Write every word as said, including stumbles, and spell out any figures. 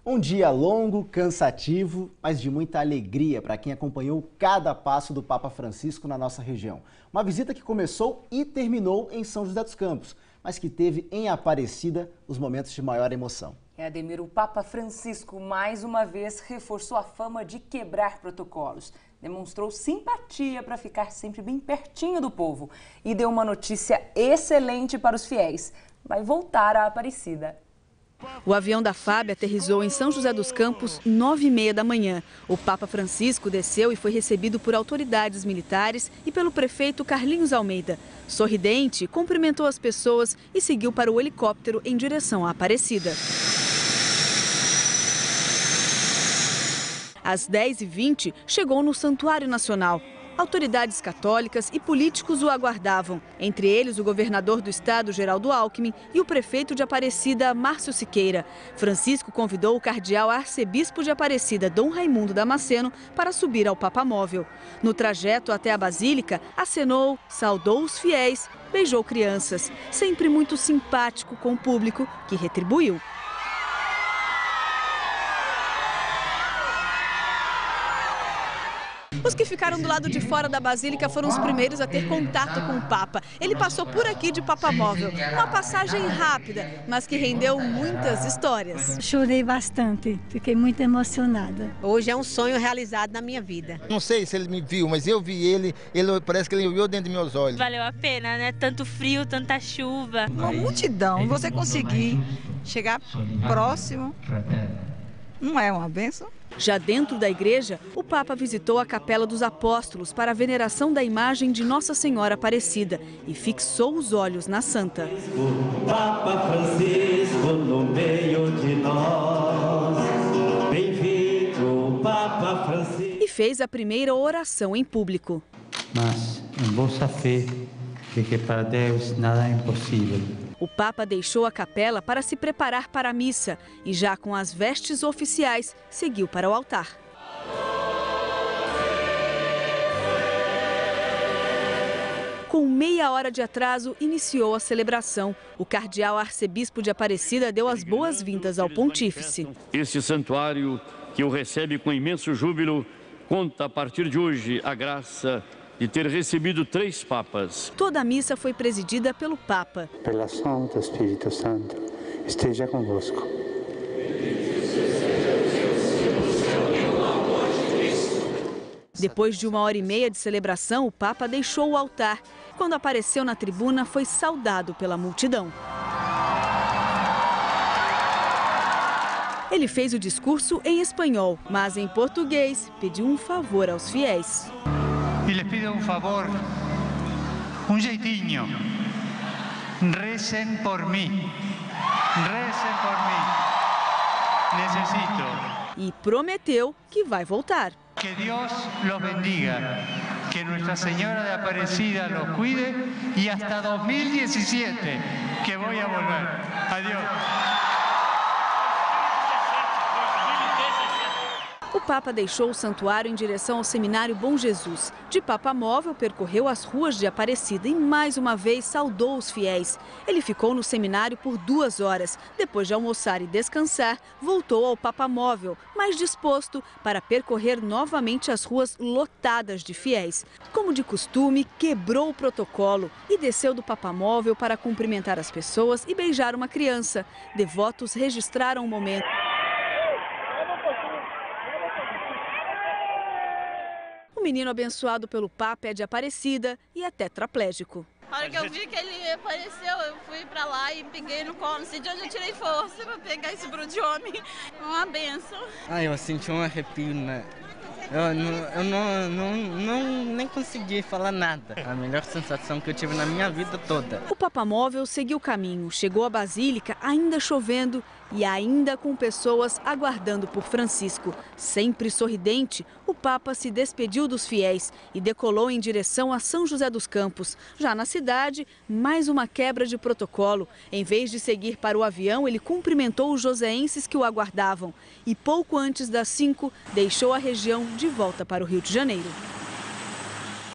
Um dia longo, cansativo, mas de muita alegria para quem acompanhou cada passo do Papa Francisco na nossa região. Uma visita que começou e terminou em São José dos Campos, mas que teve em Aparecida os momentos de maior emoção. É, Ademir, o Papa Francisco mais uma vez reforçou a fama de quebrar protocolos. Demonstrou simpatia para ficar sempre bem pertinho do povo e deu uma notícia excelente para os fiéis. Vai voltar a Aparecida. O avião da F A B aterrissou em São José dos Campos, nove e meia da manhã. O Papa Francisco desceu e foi recebido por autoridades militares e pelo prefeito Carlinhos Almeida. Sorridente, cumprimentou as pessoas e seguiu para o helicóptero em direção à Aparecida. Às dez e vinte, chegou no Santuário Nacional. Autoridades católicas e políticos o aguardavam, entre eles o governador do estado, Geraldo Alckmin, e o prefeito de Aparecida, Márcio Siqueira. Francisco convidou o cardeal arcebispo de Aparecida, Dom Raimundo Damasceno, para subir ao papamóvel. No trajeto até a Basílica, acenou, saudou os fiéis, beijou crianças, sempre muito simpático com o público, que retribuiu. Os que ficaram do lado de fora da Basílica foram os primeiros a ter contato com o Papa. Ele passou por aqui de papamóvel. Uma passagem rápida, mas que rendeu muitas histórias. Chorei bastante, fiquei muito emocionada. Hoje é um sonho realizado na minha vida. Não sei se ele me viu, mas eu vi ele, ele parece que ele olhou dentro dos meus olhos. Valeu a pena, né? Tanto frio, tanta chuva. Uma multidão, você conseguir chegar próximo, não é uma bênção? Já dentro da igreja, o Papa visitou a Capela dos Apóstolos para a veneração da imagem de Nossa Senhora Aparecida e fixou os olhos na santa. Papa Francisco no meio de nós, bem-vindo, Papa Francisco. E fez a primeira oração em público. Mas em vossa fé, de que para Deus nada é impossível. O Papa deixou a capela para se preparar para a missa e, já com as vestes oficiais, seguiu para o altar. Com meia hora de atraso, iniciou a celebração. O cardeal arcebispo de Aparecida deu as boas-vindas ao pontífice. Este santuário, que o recebe com imenso júbilo, conta a partir de hoje a graça de ter recebido três papas. Toda a missa foi presidida pelo Papa. Pela ação do Espírito Santo, esteja convosco. Depois de uma hora e meia de celebração, o Papa deixou o altar. Quando apareceu na tribuna, foi saudado pela multidão. Ele fez o discurso em espanhol, mas em português pediu um favor aos fiéis. E les pido um favor, um jeitinho. Recem por mim. Recem por mim. Necessito. E prometeu que vai voltar. Que Deus los bendiga. Que Nuestra Senhora de Aparecida los cuide e hasta dois mil e dezessete que vou a volver. Adiós. O Papa deixou o santuário em direção ao Seminário Bom Jesus. De papamóvel, percorreu as ruas de Aparecida e mais uma vez saudou os fiéis. Ele ficou no seminário por duas horas. Depois de almoçar e descansar, voltou ao papamóvel, mais disposto para percorrer novamente as ruas lotadas de fiéis. Como de costume, quebrou o protocolo e desceu do papamóvel para cumprimentar as pessoas e beijar uma criança. Devotos registraram o momento. O menino abençoado pelo Papa é de Aparecida e é tetraplégico. A hora que eu vi que ele apareceu, eu fui pra lá e peguei no colo. Não sei de onde eu tirei força pra pegar esse bruto de homem. Uma benção. Ah, eu senti um arrepio, né? Eu, não, eu não, não, não nem consegui falar nada. A melhor sensação que eu tive na minha vida toda. O papamóvel seguiu o caminho, chegou à Basílica ainda chovendo e ainda com pessoas aguardando por Francisco. Sempre sorridente, o Papa se despediu dos fiéis e decolou em direção a São José dos Campos. Já na cidade, mais uma quebra de protocolo. Em vez de seguir para o avião, ele cumprimentou os joseenses que o aguardavam. E pouco antes das cinco, deixou a região de volta para o Rio de Janeiro.